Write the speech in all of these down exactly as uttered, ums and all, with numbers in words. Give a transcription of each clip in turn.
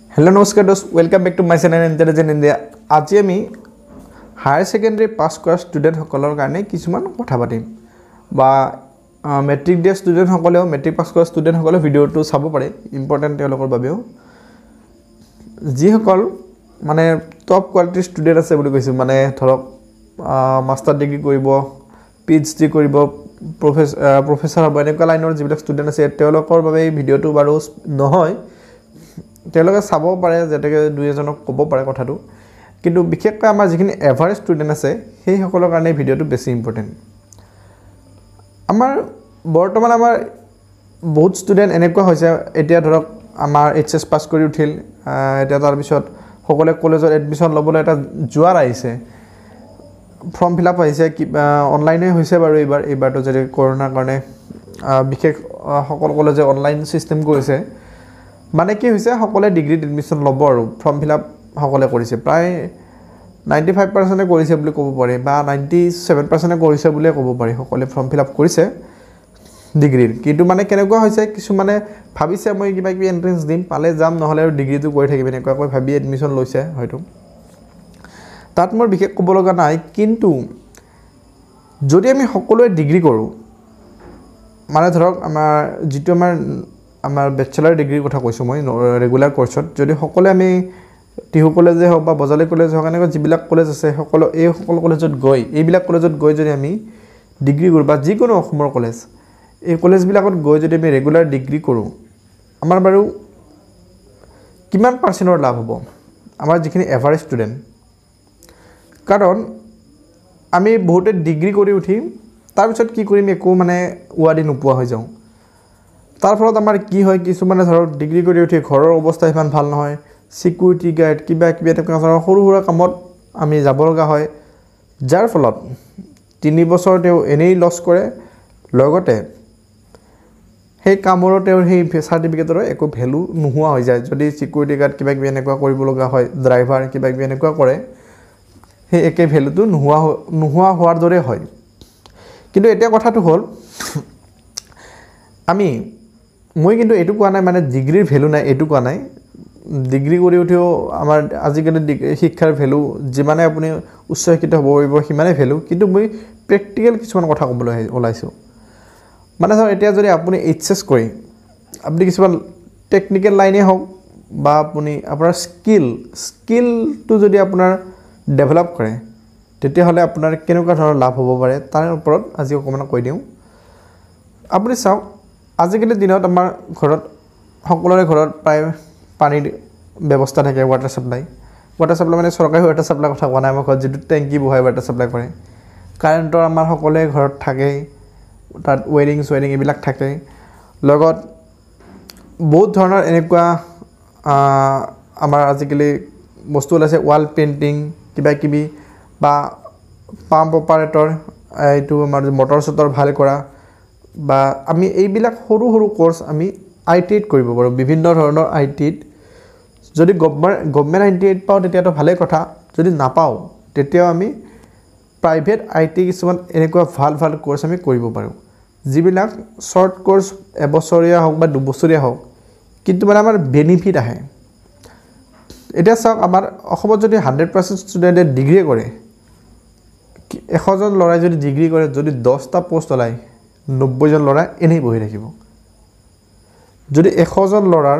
Hello, namaskar dos. Welcome back to my channel Intelligent India. Aji ami higher secondary pass course student hokolor karone kisuman kotha patim. Ba metric dia student hokoleo metric pass course student hokolo video to sabo pare important telokor babeo. Ji hokol mane top quality student ase boli koisu mane thorok master degree koribo, PhD koribo, professor professor hobo eneka line or jibilak student ase telokor babe video to baru nohoy. তেওঁলোকে চাব পাৰে যেটাকে দুই এজনক ক'ব পাৰে কথাটো কিন্তু বিশেষকৈ আমাৰ যিখিনি এভাৰেজ ষ্টুডেন্ট আছে সেই সকলৰ কাৰণে ভিডিওটো বেছি ইম্পৰ্টেন্ট আমাৰ বৰ্তমান আমাৰ বহুত ষ্টুডেন্ট এনেকুৱা হৈছে এতিয়া ধৰক আমাৰ এইচএছ পাস কৰি উঠিল এতিয়া তাৰ পিছত সকলে কলেজত এডমিশন লবলৈ এটা জুৱাৰ আহিছে ফৰ্ম ফিল আপ হৈছে অনলাইনে হৈছে বাৰু এবাৰ এবাৰটো যদি কৰোনাৰ কাৰণে বিশেষ সকল কলেজে অনলাইন সিস্টেম কৰিছে মানে কি হৈছে সকলে ডিগ্ৰী এডমিশন লব আৰু ফৰ্ম ফিল আপ সকলে কৰিছে প্ৰায় ninety-five percent কৰিছে বুলি ক'ব পাৰি বা ninety-seven percent কৰিছে বুলি ক'ব পাৰি সকলে ফৰ্ম ফিল আপ কৰিছে ডিগ্ৰীৰ কিন্তু মানে কেনেকুৱা হৈছে কিছু মানে ভাবিছে মই কিবা কিবি এন্ট্ৰেন্স দিম পালে যাম নহলে আৰু ডিগ্ৰীটো কৰি থাকিব এনেকুৱা কৈ ভাবি এডমিশন লৈছে হয়তো তাত মোৰ বিশেষ ক'ব লগা নাই কিন্তু যদি আমি সকলোৱে ডিগ্ৰী কৰো মানে ধৰক আমাৰ যিটো আমাৰ আমাৰ ব্যাচেলাৰ ডিগ্ৰী কথা কৈছো মই ৰেগুলাৰ কোৰ্সত যদি সকলে আমি টিহু কলেজে হওক বা বজালি কলেজ হওক এনেকৈ যিবিলাক কলেজ আছে সকলো এই সকলো কলেজত গৈ এইবিলাক কলেজত গৈ যদি আমি ডিগ্ৰী কৰো বা যিকোনো অসমৰ কলেজ এই কলেজ বিলাকত গৈ যদি আমি ৰেগুলাৰ ডিগ্ৰী কৰো আমাৰ বাৰু কিমান পাৰ্চেন্টৰ লাভ হ'ব আমাৰ যিখিনি এভাৰেজ ষ্টুডেন্ট কাৰণ আমি বহুতে ডিগ্ৰী কৰি উঠিম তাৰ পিছত কি কৰিম একো মানে ওয়াদি নোপোৱা হৈ যাও তাৰ ফলত আমাৰ কি হয় কিছু মানে ধৰক ডিগ্ৰী কৰি উঠি ঘৰৰ অৱস্থা ইমান ভাল নহয় সিকিউৰিটি গাৰ্ড কিবা কিবা এটা সৰু সৰু কামত আমি যাব লগা হয় যাৰ ফলত তিনি বছৰ তেও এনেই লছ কৰে লগতে সেই কামৰ তেও সেই সাৰ্টিফিকেটৰ একো ভ্যালু নোহোৱা হৈ যায় যদি সিকিউৰিটি গাৰ্ড কিবা কিবা এনেকুৱা কৰিব লগা হয় ড্ৰাইভাৰ কিবা কিবা এনেকুৱা কৰে সেই একে ভ্যালুটো নোহোৱা নোহোৱা হোৱাৰ দৰে হয় কিন্তু এটা কথাটো হ'ল আমি মই কিন্তু এটু কোৱা নাই মানে ডিগ্ৰীৰ ভ্যালু নাই এটু কোৱা নাই ডিগ্ৰী কৰি উঠিও আমাৰ আজিকালি শিক্ষাৰ ভ্যালু যিমানে আপুনি উচ্চ শিক্ষিত হ'ব পাৰিব সিমানে ভ্যালু কিন্তু মই প্ৰ্যাকটিক্যাল কিছুমান কথা ক'বলৈ ওলাইছো মানে ধৰ এতিয়া যদি আপুনি এইচএছ কৰি আপুনি কিছুমান টেকনিক্যাল লাইনে হওক বা আপুনি আপোনাৰ স্কিল স্কিলটো যদি আপোনাৰ ডেভেলপ কৰে তেতিয়া হলে আপোনাৰ কেনেকুৱা ধৰণৰ লাভ হ'ব পাৰে তাৰ ওপৰত আজি অকমান কৈ দিও আপুনি চাওক আজিকালি দিনত আমাৰ ঘৰত সকলোৰে ঘৰত প্ৰায় পানীৰ ব্যৱস্থা থাকে ওয়াটাৰ সাপ্লাই ওয়াটাৰ সাপ্লাই মানে চৰকাৰী ওয়াটাৰ সাপ্লাই কথা কোৱা নাই মই ঘৰত যেটো টেংকি বহাই ওয়াটাৰ সাপ্লাই কৰে কাৰেণ্টৰ আমাৰ সকলোৰে ঘৰত থাকে তাত ওয়্যাৰিং সোয়্যাৰিং এইবিলাক থাকে লগত বহুত ধৰণৰ এনেকুৱা আমাৰ আজিকালি বস্তু আছে ওয়াল পেইন্টিং কিবা কিবি বা পাম্প অপাৰেটৰ এইটো আমাৰ মটৰ সটৰ ভাল কৰা বা আমি এইবিলাক সৰু সৰু কোর্স আমি আইটিত কৰিব পাৰো বিভিন্ন ধৰণৰ আইটিত যদি গভৰ্নমেন্ট আইটিত পাও তেতিয়াটো ভালে কথা যদি নাপাও তেতিয়াও আমি প্ৰাইভেট আইটি কিছুমান এনেকুৱা ভাল ভাল কোর্স আমি কৰিব পাৰো যিবিলাক শৰ্ট কোর্স এবছৰীয়া হওক বা দুবছৰীয়া হওক কিন্তু মানে আমাৰ বেনিফিট আহে এটা চাওক আমাৰ অসমত যদি one hundred percent ষ্টুডেন্টে ডিগ্ৰী কৰে এশ জন লৰাই যদি ডিগ্ৰী কৰে যদি দহ টা পোষ্ট ওলাই ninety জন লৰা এনেই বহি থাকিব যদি এশ জন লৰাৰ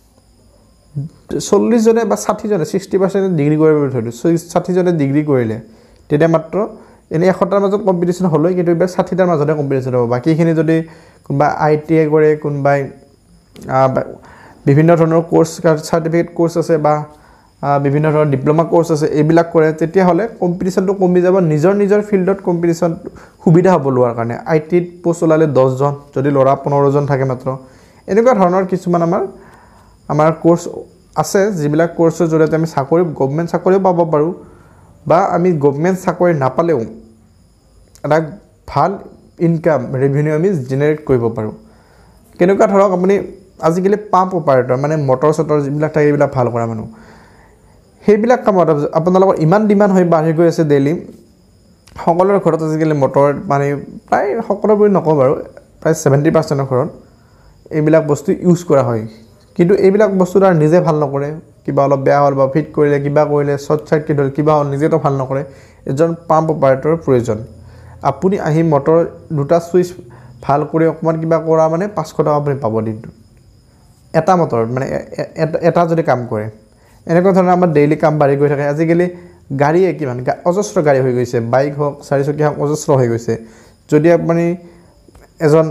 চল্লিশ জনে বা ষাঠি জনে sixty percent ডিগ্ৰী কৰিব ধৰিলো ষাঠি জনে ডিগ্ৰী কৰিলে তেতিয়া মাত্ৰ এনে এশ টাৰ মাজত কম্পিটিশন হলই কিন্তু এবাৰ ষাঠি টাৰ মাজতে কম্পিটিশন হ'ব বাকিখিনি যদি কোনবা আইটিআই কৰে কোনবাই বিভিন্ন ধৰণৰ কোর্স সাৰ্টিফিকেট কোর্স আছে বা বিভিন্ন ধৰণৰ ডিপ্লোমা কোর্স আছে এইবিলাক কৰে তেতিয়া হলে কম্পিটিশনটো কমি যাব নিজৰ নিজৰ ফিল্ডত কম্পিটিশন সুবিধা হ'ব লোৱাৰ কাৰণে আইটিত পোষ্ট ওলালে দহ জন যদি লৰা পোন্ধৰ জন থাকে মাত্ৰ এনেকুৱা ধৰণৰ কিছুমান আমাৰ আমাৰ কোর্স আছে যিবিলাক কোর্সৰ জৰিয়তে আমি চাকৰি গভৰ্নমেন্ট চাকৰিও পাব পাৰো বা আমি গভৰ্নমেন্ট চাকৰি নাপালেও এটা ভাল ইনকাম ৰেভিনিউ আমি জেনাৰেট কৰিব পাৰো কেনেকুৱা ধৰক আপুনি আজিকালি পাম্প অপাৰেটৰ মানে মটৰ সটৰ যিবিলাক থাকে এইবিলাক ভাল কৰা মানুহ সেইবিলাক কামত আপোনালোকৰ ইমান ডিমান্ড হৈ বাঢ়ি গৈ আছে ডেইলি সকলোৰে ঘৰত আজিকালি মটৰ মানে প্ৰায় সকলোবোৰ নকওঁ বাৰু প্ৰায় seventy percent ঘৰত এইবিলাক বস্তু ইউজ কৰা হয় কিন্তু এইবিলাক বস্তু তাৰ নিজে ভাল নকৰে কিবা অলপ বেয়া হ'ল বা ফিট কৰিলে কিবা কৰিলে শ্বৰ্ট চাৰ্কিট হ'ল কিবা হ'ল নিজেতো ভাল নকৰে এজন পাম্প অপাৰেটৰৰ প্ৰয়োজন আপুনি আহি মটৰ দুটা সুইচ ভাল কৰি অকমান কিবা কৰা মানে পাঁচশ টকা আপুনি পাব দিনটো এটা মটৰ মানে এটা যদি কাম কৰে এনেকুৱা ধৰণৰ আমাৰ ডেইলি কাম বাঢ়ি গৈ থাকে আজিকালি গাড়ীয়ে কিমান অজস্ৰ গাড়ী হৈ গৈছে বাইক হওক চাৰিচকীয়া হওক অজস্ৰ হৈ গৈছে যদি আপুনি এজন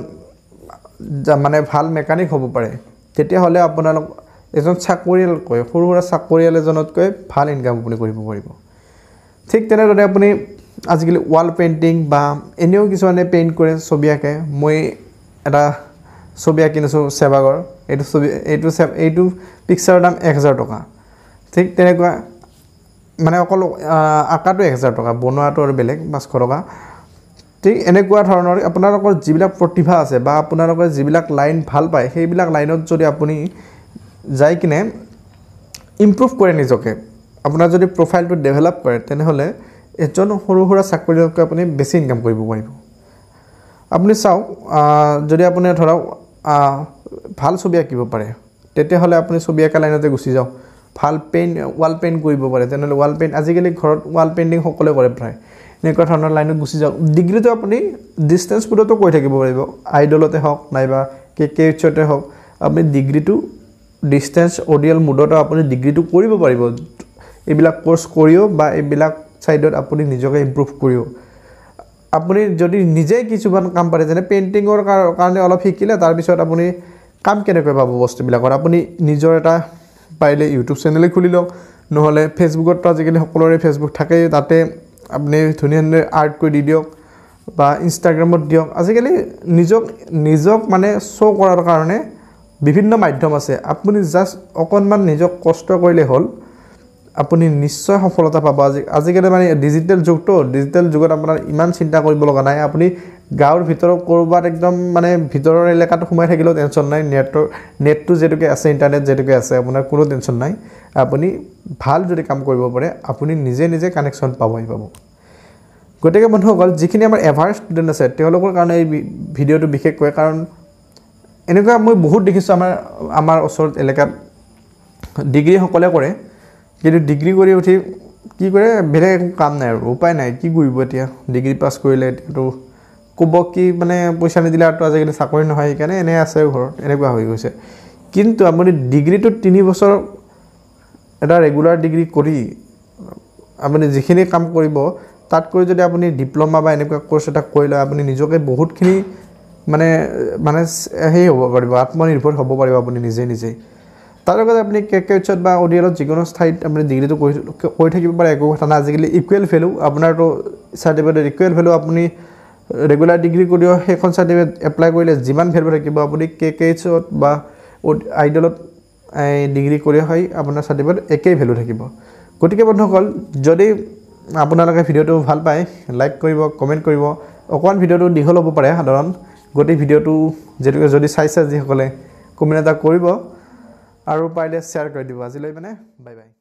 মানে ভাল মেকানিক হ'ব পাৰে তেতিয়াহ'লে আপোনালোক এজন চাকৰিয়ালকৈ সৰু সুৰা চাকৰিয়াল এজনতকৈ ভাল ইনকাম আপুনি কৰিব পাৰিব ঠিক তেনেদৰে আপুনি আজিকালি ৱাল পেইণ্টিং বা এনেও কিছুমানে পেইণ্ট কৰে ছবি আঁকে মই এটা ছবি আঁকিছোঁ সেৱাগৰ এইটো ছবি এইটো এইটো পিকচাৰৰ দাম এক হাজাৰ টকা ঠিক তেনেকুৱা মানে অকল আঁকাটো এক হাজাৰ টকা বনোৱাটো আৰু বেলেগ পাঁচশ টকা ঠিক এনেকুৱা ধৰণৰ আপোনালোকৰ যিবিলাক প্ৰতিভা আছে বা আপোনালোকৰ যিবিলাক লাইন ভাল পায় সেইবিলাক লাইনত যদি আপুনি যাই কিনে ইমপ্ৰুভ কৰে নিজকে আপোনাৰ যদি প্ৰফাইলটো ডেভেলপ কৰে তেনেহ'লে এজন সৰু সুৰা চাকৰিয়ালকৈ আপুনি বেছি ইনকাম কৰিব পাৰিব আপুনি চাওক যদি আপুনি ধৰক ভাল ছবি আঁকিব পাৰে তেতিয়াহ'লে আপুনি ছবি আঁকা লাইনতে গুচি যাওক ভাল পেইণ্ট ৱাল পেইণ্ট কৰিব পাৰে তেনেহ'লে ৱাল পেইণ্ট আজিকালি ঘৰত ৱাল পেইণ্টিং সকলোৱে কৰে প্ৰায় এনেকুৱা ধৰণৰ লাইনত গুচি যাওক ডিগ্ৰীটো আপুনি ডিষ্টেঞ্চ পুৰতো কৰি থাকিব পাৰিব আইডলতে হওক নাইবা কে কে এইচতে হওক আপুনি ডিগ্ৰীটো ডিষ্টেঞ্চ অডিয়েল মোডতো আপুনি ডিগ্ৰীটো কৰিব পাৰিব এইবিলাক কোৰ্চ কৰিও বা এইবিলাক সাইডত আপুনি নিজকে ইমপ্ৰুভ কৰিও আপুনি যদি নিজে কিছুমান কাম পাৰে যেনে পেইণ্টিংৰ কাৰণে অলপ শিকিলে তাৰ পিছত আপুনি কাম কেনেকৈ পাব বস্তুবিলাকৰ আপুনি নিজৰ এটা পাৰিলে ইউটিউব চেনেলে খুলি লওক নহ'লে ফেচবুকত আজিকালি সকলোৰে ফেচবুক থাকে তাতে আপুনি ধুনীয়া ধুনীয়া আৰ্ট কৰি দি দিয়ক বা ইনষ্টাগ্ৰামত দিয়ক আজিকালি নিজক নিজক মানে শ্ব' কৰাৰ কাৰণে বিভিন্ন মাধ্যম আছে আপুনি জাষ্ট অকণমান নিজক কষ্ট কৰিলে হ'ল আপুনি নিশ্চয় সফলতা পাব আজি আজিকালি মানে ডিজিটেল যুগটো ডিজিটেল যুগত আপোনাৰ ইমান চিন্তা কৰিব লগা নাই আপুনি গাঁৱৰ ভিতৰত কৰবাত একদম মানে ভিতৰৰ এলেকাত সোমাই থাকিলেও টেনচন নাই নেটৰ নেটটো যেটুকে আছে ইন্টাৰনেট যেটুকে আছে আপোনাৰ কোনো টেনচন নাই আপুনি ভাল যদি কাম কৰিব পাৰে আপুনি নিজে নিজে কানেকশ্যন পাবই পাব গতিকে বন্ধুসকল যিখিনি আমাৰ এভাৰেজ ষ্টুডেণ্ট আছে তেওঁলোকৰ কাৰণে এই ভিডিঅ'টো বিশেষকৈ কাৰণ এনেকুৱা মই বহুত দেখিছোঁ আমাৰ আমাৰ ওচৰত এলেকাত ডিগ্ৰী সকলে কৰে কিন্তু ডিগ্ৰী কৰি উঠি কি কৰে বেলেগ একো কাম নাই আৰু উপায় নাই কি কৰিব এতিয়া ডিগ্ৰী পাছ কৰিলে এতিয়াতো ক'ব কি মানে পইচা নিদিলে আৰু আজিকালি চাকৰি নহয় সেইকাৰণে এনে আছে ঘৰত এনেকুৱা হৈ গৈছে কিন্তু আপুনি ডিগ্ৰীটো তিনি বছৰ এটা ৰেগুলাৰ ডিগ্ৰী কৰি আপুনি যিখিনি কাম কৰিব তাতকৈ যদি আপুনি ডিপ্ল'মা বা এনেকুৱা কোৰ্চ এটা কৰি লয় আপুনি নিজকে বহুতখিনি মানে মানে সেই হ'ব পাৰিব আত্মনিৰ্ভৰ হ'ব পাৰিব আপুনি নিজে নিজে তাৰ লগতে আপুনি কে কে এইচত বা অডিয়েলত যিকোনো ঠাইত আপুনি ডিগ্ৰীটো কৰি কৰি থাকিব পাৰে একো কথা নাই আজিকালি ইকুৱেল ভেলু আপোনাৰতো চাৰ্টিফিকেট ইকুৱেল ভেলু আপুনি ৰেগুলাৰ ডিগ্ৰী কৰিও সেইখন চাৰ্টিফিকেট এপ্লাই কৰিলে যিমান ভেলু থাকিব আপুনি কে কে এইচত বা আইডলত ডিগ্ৰী কৰি হয় আপোনাৰ চাৰ্টিফিকেট একেই ভেলু থাকিব গতিকে বন্ধুসকল যদি আপোনালোকে ভিডিঅ'টো ভাল পায় লাইক কৰিব কমেণ্ট কৰিব অকণমান ভিডিঅ'টো দীঘল হ'ব পাৰে সাধাৰণ গোটেই ভিডিঅ'টো যেটুকে যদি চাইছে যিসকলে কমেণ্ট এটা কৰিব আৰু পাৰিলে শ্বেয়াৰ কৰি দিব আজিলৈ মানে বাই বাই